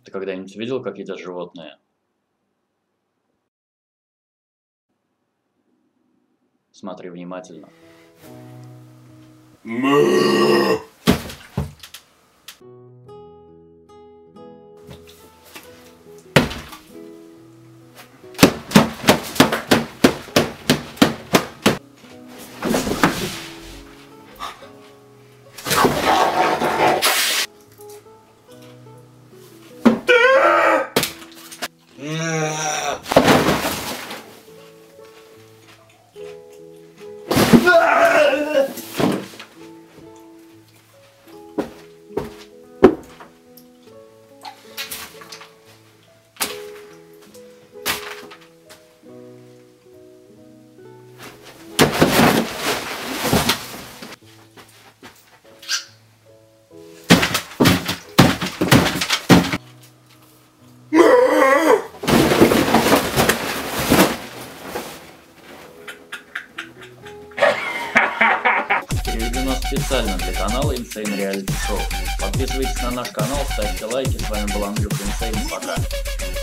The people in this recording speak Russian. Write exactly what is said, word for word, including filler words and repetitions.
Ты когда-нибудь видел, как едят животные? Смотри внимательно. Переведено специально для канала Insane Reality Show. Подписывайтесь на наш канал, ставьте лайки. С вами был Андрюха Insane. Пока.